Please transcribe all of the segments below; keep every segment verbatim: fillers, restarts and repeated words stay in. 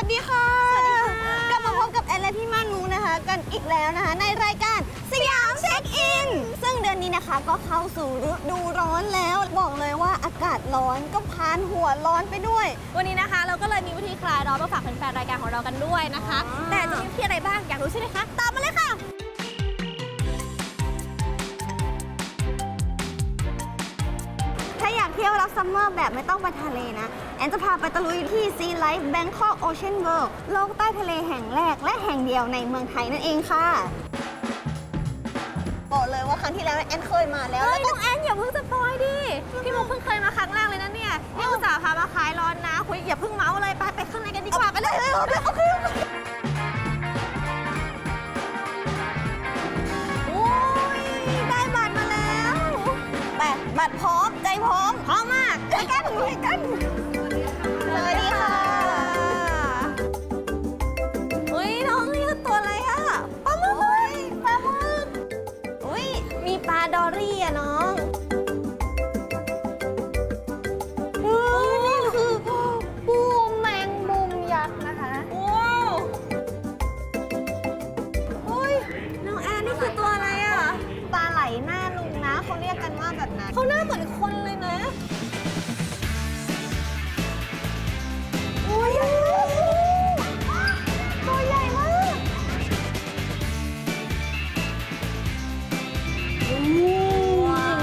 ดีค่ะสวัสดีค่ะกลับมาพบกับแอนและพี่ม่านมุกนะคะกันอีกแล้วนะคะในรายการสยามเช็คอินซึ่งเดือนนี้นะคะก็เข้าสู่ฤดูร้อนแล้วบอกเลยว่าอากาศร้อนก็พานหัวร้อนไปด้วยวันนี้นะคะเราก็เลยมีวิธีคลายร้อนมาฝากแฟนๆรายการของเรากันด้วยนะคะแต่จะมีวิธีอะไรบ้างอยากรู้ใช่ไหมคะตามมาเลยค่ะถ้าอยากเที่ยวรับซัมเมอร์แบบไม่ต้องไปทะเลนะแอนจะพาไปตะลุยที่ Sea Life Bangkok Ocean World โลกใต้ทะเลแห่งแรกและแห่งเดียวในเมืองไทยนั่นเองค่ะบอกเลยว่าครั้งที่แล้วแอนเคยมาแล้วเฮ้ยน้องแอนอย่าเพิ่งสปอยดิพี่มุกเพิ่งเคยมาครั้งแรกเลยนะเนี่ยนี่อุตส่าห์พามาคลายร้อนนะคุยอย่าเพิ่งเมาเลยไปไปข้างในกันดีกว่าไปเลยโอเคโอ้ยได้บัตรมาแล้วแบบบัตรพร้อมใจพร้อมพร้อมมากไปกันไปกันสวัสดีค่ะเฮ้ยน้องนี่คือตัวอะไรอะปลาหมึกปลาหมึกอุ้ยมีปลาดอรี่อะน้องนี่คือปูแมงมุมยักษ์นะคะว้าวอุ้ยน้องแอนนี่คือตัวอะไรอะปลาไหลหน้าลุงนะเขาเรียกกันว่าแบบนั้นเขาหน้าเหมือนคนเลยนะอุ้ยตัวใหญ่มากว้าว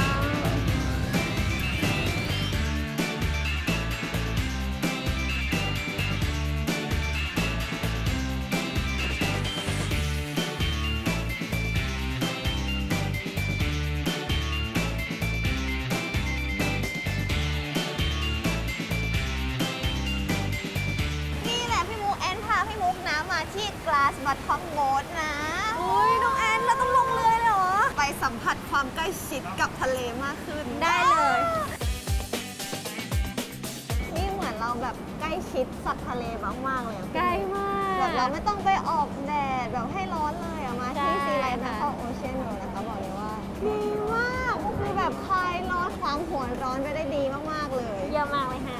มาที่ Glass Bottom Boat นะอุ้ยน้องแอนเราต้องลงเรือเลยเหรอไปสัมผัสความใกล้ชิดกับทะเลมากขึ้นได้เลยนี่เหมือนเราแบบใกล้ชิดสัตว์ทะเลมากๆเลยใกล้มากแบบเราไม่ต้องไปออกแดดแบบให้ร้อนเลยอะมาที่ซีไลท์Bangkok Ocean Worldนะคะบอกเลยว่าดีมากคือแบบคลายร้อนความหัวร้อนไปได้ดีมากๆเลยเยี่ยมมากเลยค่ะ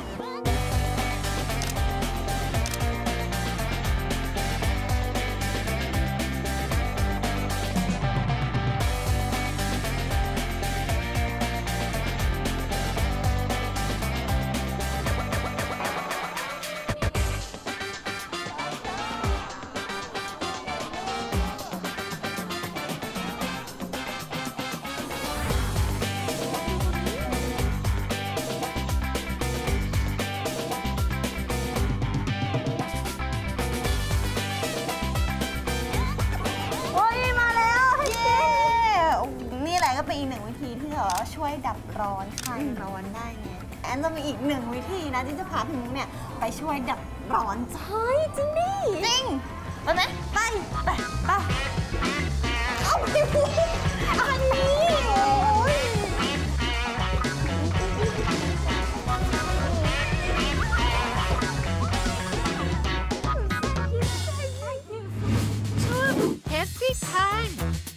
เป็นอีกหนึ่งวิธีที่เราช่วยดับร้อนคลายร้อนได้ไงแอนจะมีอีกหนึ่งวิธีนะที่จะพาพี่มุกเนี่ยไปช่วยดับร้อนใช่จริงดิจริงไปไหมไปไปไปเอาพี่มุกอันนี้โอ้ยเฮปปี้ไทม์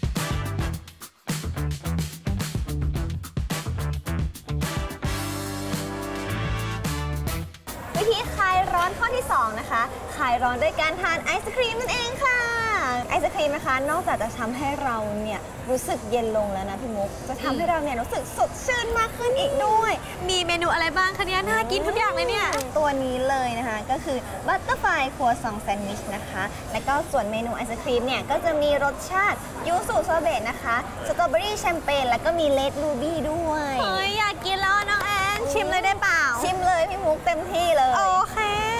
ร้อนข้อที่สองนะคะคลายร้อนด้วยการทานไอศครีมนั่นเองค่ะไอศครีมนะคะนอกจากจะทำให้เราเนี่ยรู้สึกเย็นลงแล้วนะพี่มุกจะทำให้เราเนี่ยรู้สึกสดชื่นมากขึ้นอีกด้วยมีเมนูอะไรบ้างคะเนี่ยน่ากินทุกอย่างเลยเนี่ยตัวนี้เลยนะคะก็คือบัตเตอร์ไฟครัวซองแซนด์วิชนะคะและก็ส่วนเมนูไอศครีมเนี่ยก็จะมีรสชาติยูสุซอเบตนะคะสตรอเบอรี่แชมเปญแล้วก็มีเลดรูบี้ด้วยเฮ้ยอยากกินแล้วน้องแอนชิมเลยได้เปล่าชิมเลยพี่มุกเต็มที่เลยโอเค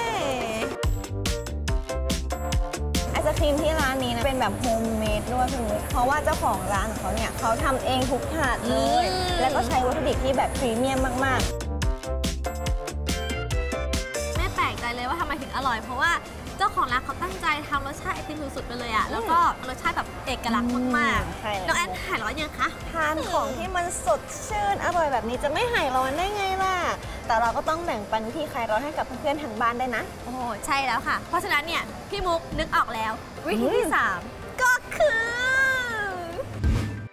ไอศครีมที่ร้านนี้นะเป็นแบบโฮมเมดด้วยพี่มุกเพราะว่าเจ้าของร้านของเขาเนี่ยเขาทำเองทุกถาดเลยแล้วก็ใช้วัตถุดิบที่แบบพรีเมียมมากๆไม่แปลกใจเลยว่าทำไมถึงอร่อยเพราะว่าเจ้าของร้านเขาตั้งใจทำรสชาติไอติมสุดๆไปเลยอะแล้วก็รสชาติแบบเอกลักษณ์มากๆน้องแอนหายร้อนยังคะทานของที่มันสดชื่นอร่อยแบบนี้จะไม่หายร้อนได้ไงล่ะแต่เราก็ต้องแบ่งปันวิธีคลายร้อนให้กับเพื่อนๆทางบ้านได้นะโอ้ใช่แล้วค่ะเพราะฉะนั้นเนี่ยพี่มุกนึกออกแล้ววิธีที่สามก็คือ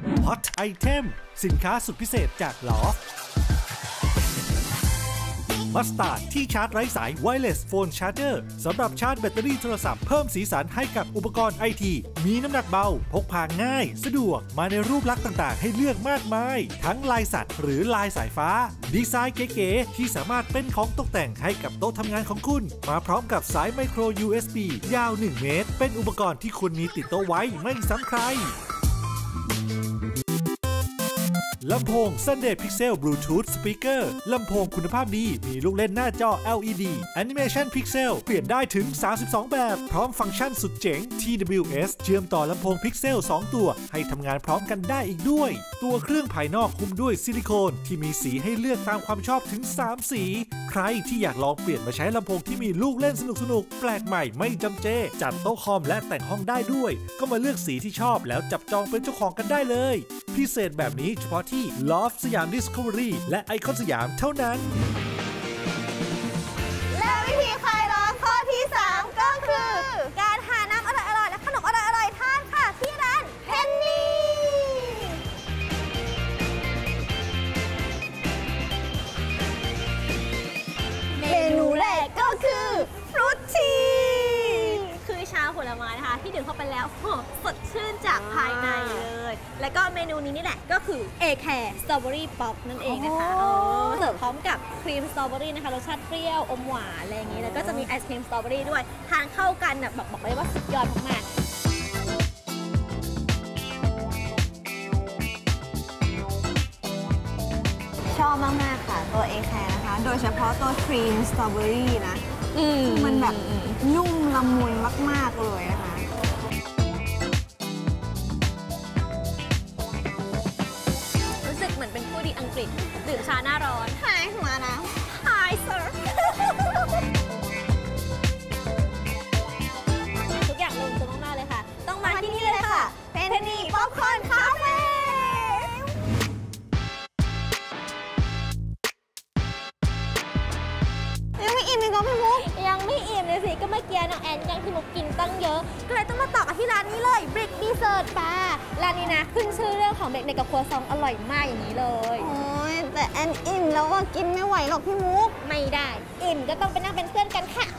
Hot Item สินค้าสุดพิเศษจาก Loft มัสตาร์ดที่ชาร์จไร้สาย Wireless Phone Charger สำหรับชาร์จแบตเตอรี่โทรศัพท์เพิ่มสีสันให้กับอุปกรณ์ไอทีมีน้ำหนักเบาพกพาง่ายสะดวกมาในรูปลักษณ์ต่างๆให้เลือกมากมายทั้งลายสัตว์หรือลายสายฟ้าดีไซน์เก๋ๆที่สามารถเป็นของตกแต่งให้กับโต๊ะทำงานของคุณมาพร้อมกับสายไมโคร ยู เอส บี ยาวหนึ่งเมตรเป็นอุปกรณ์ที่คุณมีติดโต๊ะไว้ไม่ซ้ำใครลำโพง Sunday Pixel Bluetooth Speaker ลำโพงคุณภาพดีมีลูกเล่นหน้าจอ แอล อี ดี Animation Pixel เปลี่ยนได้ถึงสามสิบสองแบบพร้อมฟังก์ชันสุดเจ๋ง ที ดับเบิลยู เอส เชื่อมต่อลำโพง Pixel สองตัวให้ทำงานพร้อมกันได้อีกด้วยตัวเครื่องภายนอกหุ้มด้วยซิลิโคนที่มีสีให้เลือกตามความชอบถึงสามสีใครที่อยากลองเปลี่ยนมาใช้ลำโพงที่มีลูกเล่นสนุกๆแปลกใหม่ไม่จำเจจัดโต๊ะคอมและแต่งห้องได้ด้วยก็มาเลือกสีที่ชอบแล้วจับจองเป็นเจ้าของกันได้เลยพิเศษแบบนี้เฉพาะที่ Loft สยาม Discovery และไอคอนสยามเท่านั้นและวิธีคลายร้อนข้อที่สามก็คือการหาน้ำอร่อยๆและขนมอร่อยๆทานค่ะที่ร้านเพนนีเมนูแรกก็คือฟรุตทีคือชาผลไม้นะคะที่ดื่มเข้าไปแล้วสดชื่นจากภายในเลยแล้วก็เมนูนี้นี่แหละก็คือเอแคร์สตรอเบอรี่ป๊อปนั่นเองนะคะเสิร์ฟพร้อมกับครีมสตรอเบอรี่นะคะรสชาติเปรี้ยวอมหวานอะไรอย่างนี้แล้วก็จะมีไอศครีมสตรอเบอรี่ด้วยทานเข้ากันแบบบอกเลยว่าสุดยอดมากชอบมากๆค่ะตัวเอแคร์นะคะโดยเฉพาะตัวครีมสตรอเบอรี่นะคือมันแบบนุ่มละมุนมากๆเลยนะคะรู้สึกเหมือนเป็นผู้ดีอังกฤษดื่มชาหน้าร้อน Hi มานะ Hi sir ทุกอย่างลงตัวมากๆเลยค่ะต้องมาที่นี่เลยค่ะเพนนีป๊อปคอร์นคาเฟ่ยังไม่อิ่มอีกเหรอพี่มุกยังไม่อิ่มเลยสิก็เมื่อกี้น้องแอนยังพี่มุกกินตั้งเยอะก็เลยต้องมาต่อกันที่ร้านนี้เลยบริกดีเซอร์ตป่าร้านนี้นะขึ้นชื่อเรื่องของเด็กๆกับครัวซองอร่อยมากอย่างนี้เลยโอ้ยแต่แอนอิ่มแล้วว่ากินไม่ไหวหรอกพี่มุกไม่ได้อิ่มก็ต้องไปนั่งเป็นเพื่อนกันค่ะ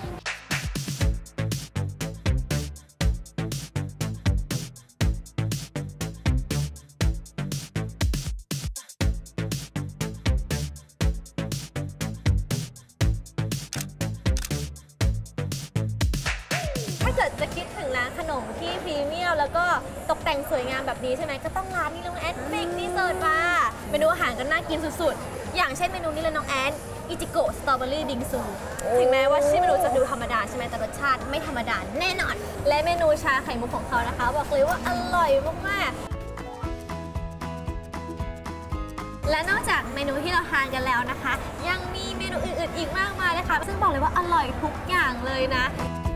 ถ้าเกิดจะคิดถึงร้านขนมที่พรีเมียมแล้วก็ตกแต่งสวยงามแบบนี้ใช่ไหมก็ต้องร้านนี้น้องแอนบริกดีเซอร์ตป่าเมนูอาหารก็น่ากินสุดๆอย่างเช่นเมนูนี้เลยน้องแอนอิจิโกะสตรอเบอรี่บิงซูถึงแม้ว่าชื่อเมนูจะดูธรรมดาใช่ไหมแต่รสชาติไม่ธรรมดาแน่นอนและเมนูชาไข่มุกของเขานะคะบอกเลยว่าอร่อยมากๆและนอกจากเมนูที่เราทานกันแล้วนะคะยังมีเมนูอื่นๆอีกมากมายเลยค่ะซึ่งบอกเลยว่าอร่อยทุกอย่างเลยนะ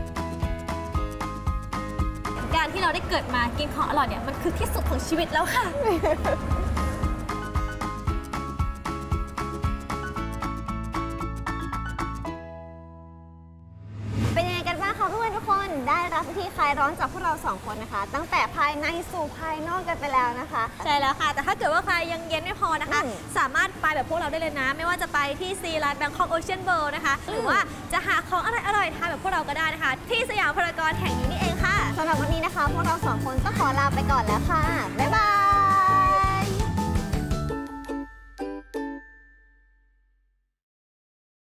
การที่เราได้เกิดมากินของอร่อยเนี่ยมันคือที่สุดของชีวิตแล้วค่ะเป็นยังไงกันบ้างคะเพื่อนทุกคนได้รับวิธีคลายร้อนจากพวกเราสองคนนะคะตั้งแต่ภายในสู่ภายนอกกันไปแล้วนะคะใช่แล้วค่ะแต่ถ้าเกิดว่าใครยังเย็นไม่พอนะคะสามารถไปแบบพวกเราได้เลยนะไม่ว่าจะไปที่ซีร้านแบงคอกโอเชียนเวิลด์นะคะหรือว่าจะหาของอร่อยๆทานแบบพวกเราก็ได้นะคะที่สยามพารากอนแห่งนี้นี่เองค่ะสำหรับวันนี้นะคะพวกเราสองคนต้องขอลาไปก่อนแล้วค่ะบ๊ายบาย